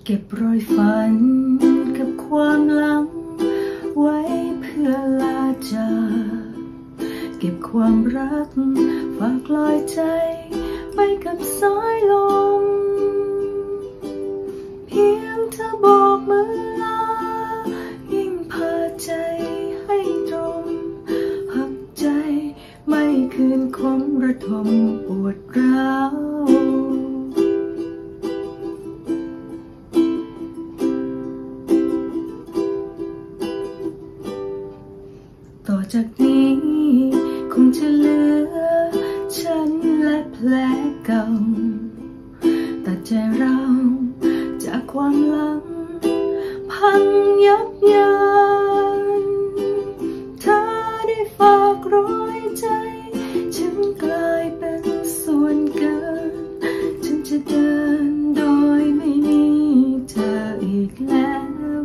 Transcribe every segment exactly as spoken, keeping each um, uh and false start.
เก็บรอยฝันกับความหลังไว้เพื่อลาจากเก็บความรักฝากลอยใจไปกับสายลมเพียงเธอบอกมือลายิ่งพาใจให้ตรงหักใจไม่คืนคมระทมปวดร้าวต่อจากนี้คงจะเหลือฉันและแผลเก่าตัดใจเราจากความหลังพังยับเยินเธอได้ฝากรอยใจฉันกลายเป็นส่วนเกินฉันจะเดินโดยไม่มีเธออีกแล้ว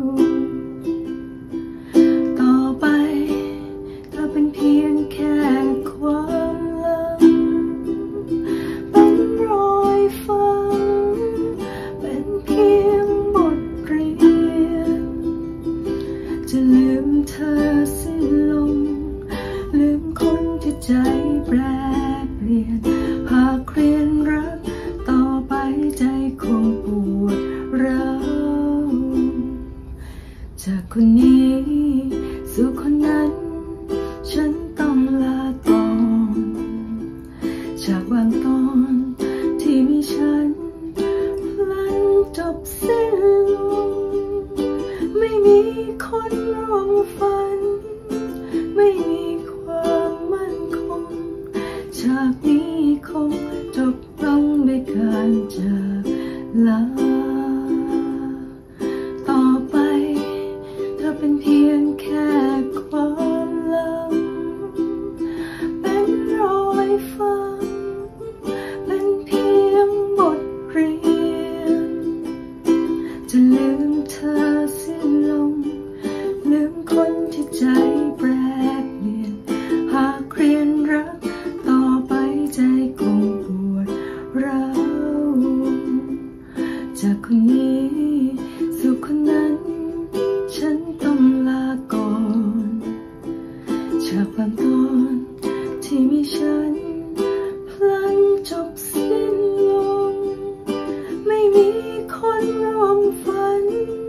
ต่อไปเธอเป็นเพียงแค่ความหลังเป็นรอยฝันเป็นเพียงบทเรียนจะลืมเธอสิ้นลงลืมคนที่ใจแปรเปลี่ยนหากเรียนรักต่อไปใจคงปวดร้าวจากคนนี้สู่คนนั้นฉันต้องลาก่อนจากบางตอนที่มีฉันพลันจบสิ้นลงไม่มีคนร่วมฝันไม่มีความมั่นคงจากนี้คงจบลงด้วยการจากลาต่อไปเธอเป็นเพียงแค่ความหลังเป็นรอยฝันเป็นเพียงบทเรียนจะลืมเธอสิ้นลงลืมคนที่ใจแปรเปลี่ยนหากเรียนรักต่อไปใจคงปวดร้าวจากคนนี้สู่คนนั้นฉันต้องลาก่อนจากบางตอนที่มีฉันพลันจบสิ้นลงไม่มีคนร่วมฝัน